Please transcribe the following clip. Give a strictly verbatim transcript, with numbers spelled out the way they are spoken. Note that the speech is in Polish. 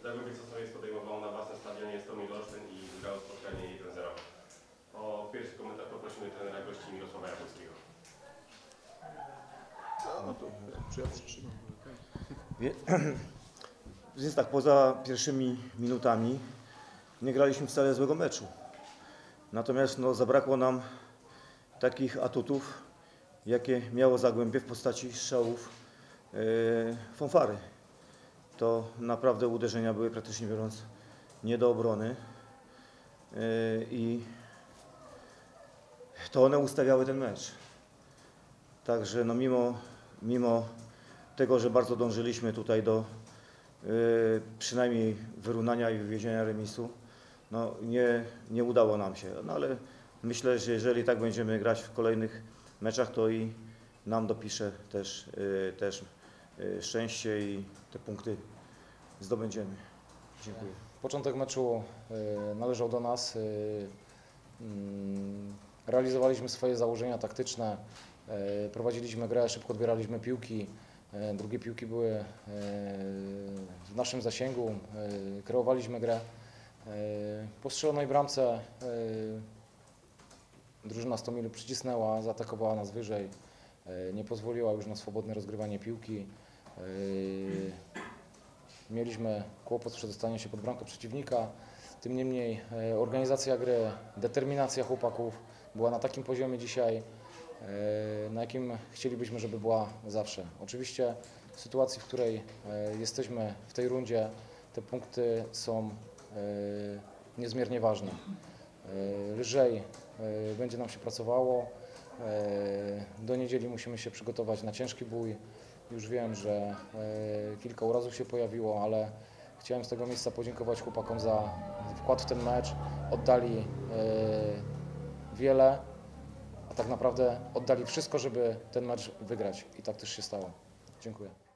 Legiowiec Sosnowiec podejmował na własnym stadionie Stomil Olsztyn i wygrał spotkanie jeden zero. O pierwszy komentarz poprosimy trenera gości Mirosława Jabłońskiego. No to czy ja przytrzymam? Więc tak, poza pierwszymi minutami nie graliśmy wcale złego meczu. Natomiast no, zabrakło nam takich atutów, jakie miało Zagłębie w postaci strzałów yy, fanfary. To naprawdę uderzenia były praktycznie biorąc nie do obrony yy, i to one ustawiały ten mecz. Także no, mimo, mimo tego, że bardzo dążyliśmy tutaj do yy, przynajmniej wyrównania i wywiezienia remisu, no, nie, nie udało nam się. No, ale myślę, że jeżeli tak będziemy grać w kolejnych meczach, to i nam dopisze też, yy, też yy, szczęście i te punkty zdobędziemy. Dziękuję. Początek meczu y, należał do nas. Y, y, realizowaliśmy swoje założenia taktyczne, y, prowadziliśmy grę, szybko odbieraliśmy piłki. Y, drugie piłki były y, w naszym zasięgu, y, kreowaliśmy grę. Y, po strzelonej bramce y, drużyna Stomilu przycisnęła, zaatakowała nas wyżej, y, nie pozwoliła już na swobodne rozgrywanie piłki. Y, Mieliśmy kłopot z przedostaniem się pod bramkę przeciwnika, tym niemniej e, organizacja gry, determinacja chłopaków była na takim poziomie dzisiaj, e, na jakim chcielibyśmy, żeby była zawsze. Oczywiście w sytuacji, w której e, jesteśmy w tej rundzie, te punkty są e, niezmiernie ważne. E, lżej e, będzie nam się pracowało, e, do niedzieli musimy się przygotować na ciężki bój. Już wiem, że e, kilka urazów się pojawiło, ale chciałem z tego miejsca podziękować chłopakom za wkład w ten mecz. Oddali e, wiele, a tak naprawdę oddali wszystko, żeby ten mecz wygrać i tak też się stało. Dziękuję.